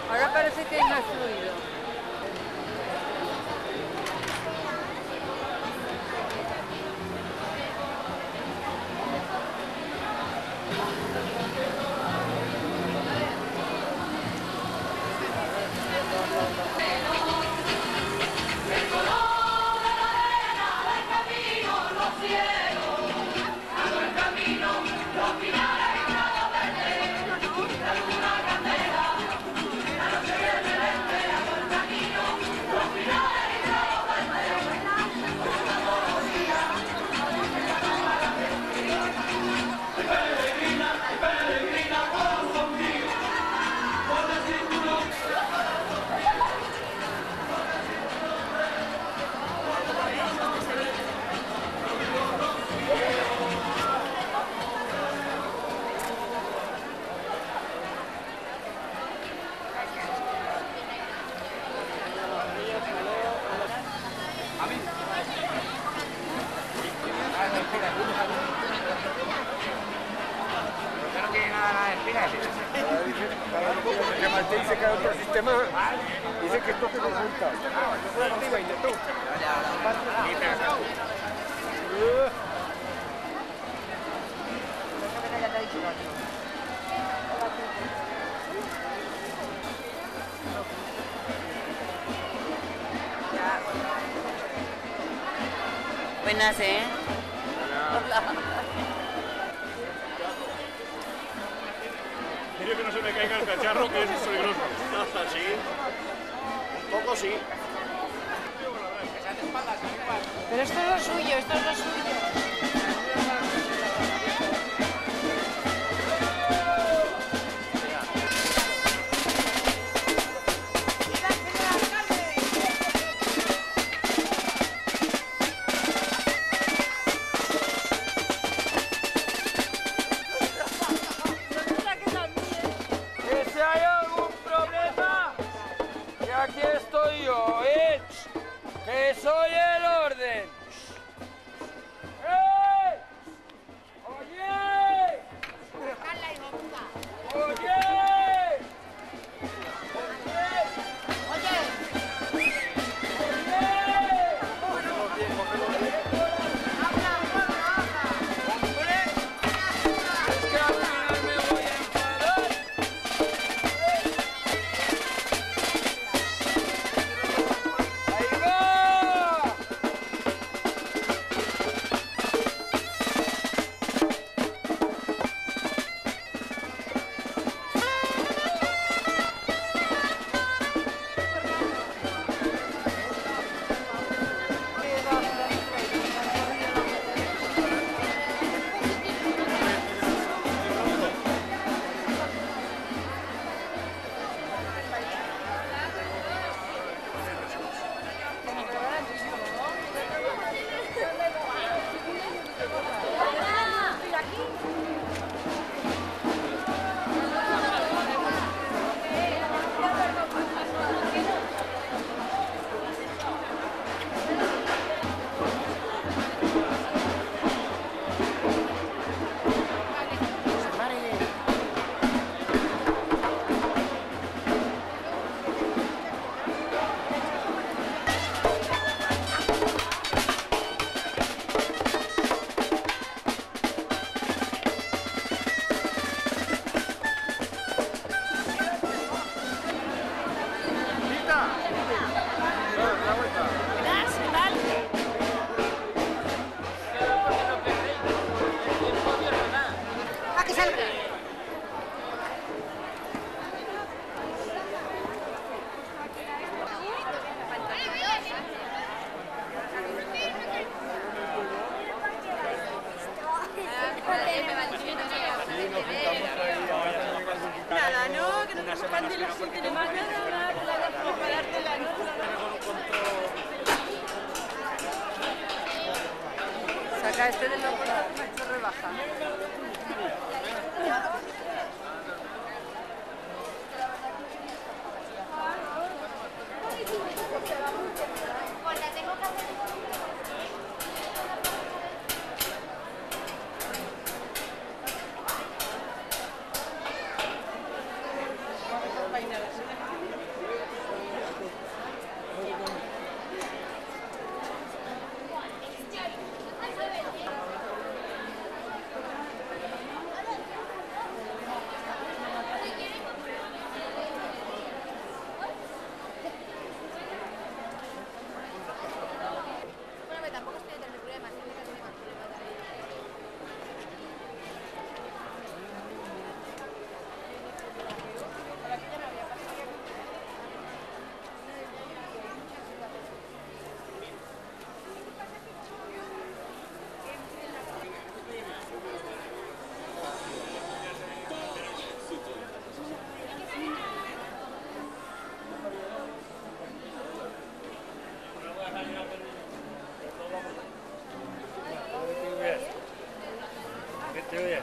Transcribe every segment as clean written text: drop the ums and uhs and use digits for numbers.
Ahora parece que hay más fluido. Dice que hay otro sistema, dice que esto se conjunta. Arriba y de todo. Buenas, ¿eh? Hola. Quiero que no se me caiga el cacharro, que es peligroso. Sí, un poco sí. Pero esto es lo suyo, esto es lo suyo. Si hay algún problema, que aquí estoy yo, que soy el orden. ¡Eh! ¡Oye! ¡Oye! Nada, ¿no? Que no te ocupan de los sitios más nada, playa para pararte la noche. Saca este de la puerta que me ha hecho rebaja. ¿Qué veías?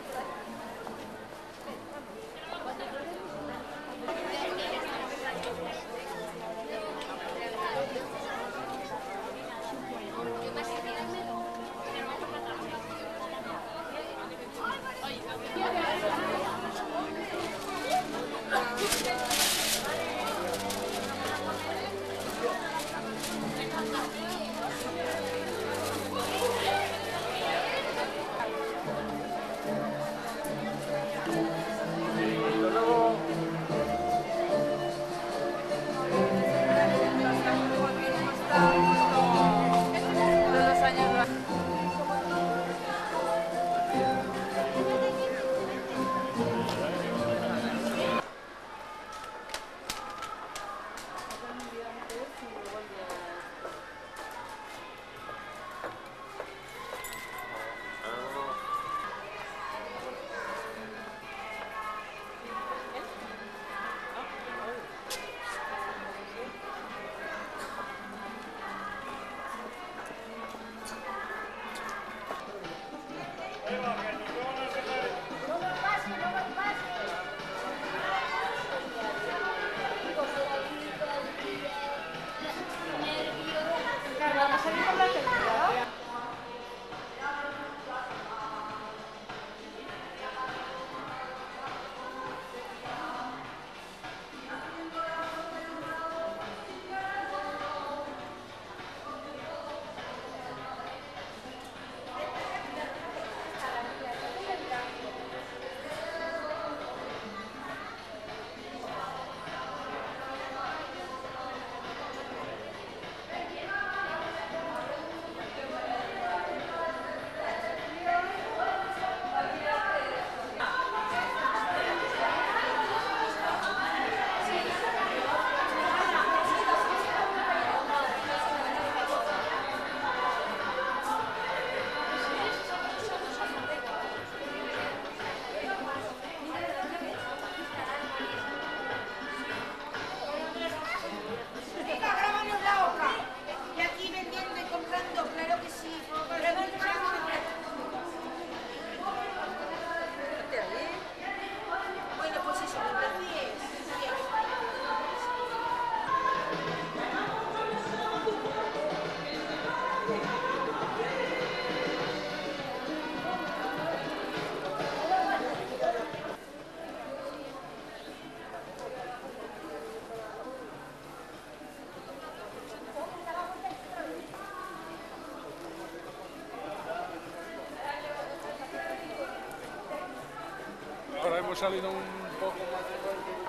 Ahora hemos salido un poco más de vuelta.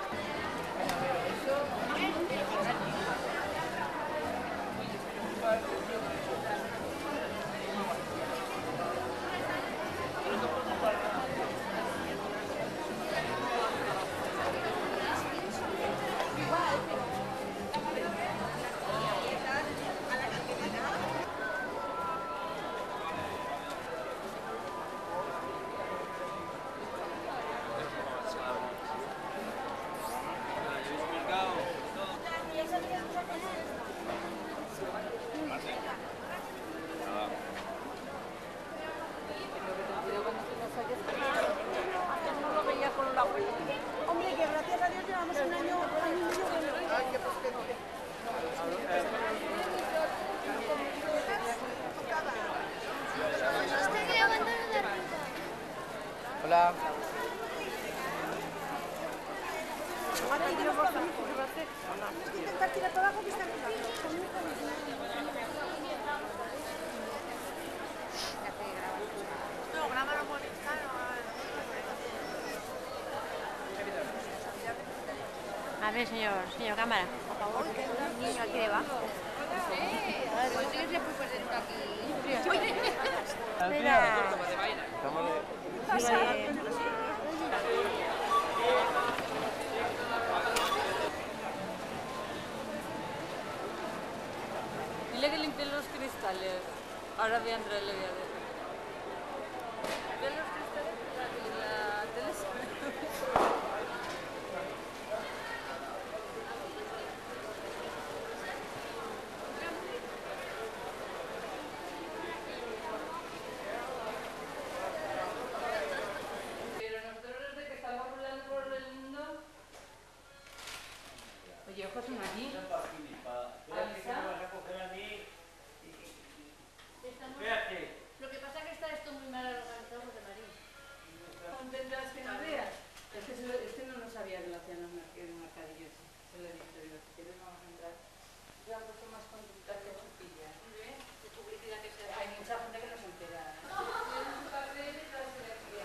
Hombre, que gracias a Dios llevamos un año y medio bueno. Ay, qué posquero. Hola. Tienes que intentar tirar para abajo que está arriba. No, grábalo por A ver, señor cámara, por favor. Un niño aquí debajo. Pues yo le puse dentro aquí. Espera. Dile que limpie los cristales. Ahora voy a entrar y le voy a ver. Limpia los cristales para que la tele se vea. Allí. Lo que pasa es que está esto muy mal organizado, José María. ¿Tendrás que no veas? Es que este no lo sabía que lo hacían en un mercadillo. Se lo he dicho, digo, si quieres vamos a entrar. Yo han puesto más conducta que chupillas. De publicidad que se Hay mucha gente que no se entera.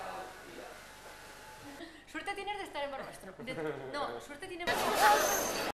Suerte tienes de estar en Barbastro. No, suerte tienes de...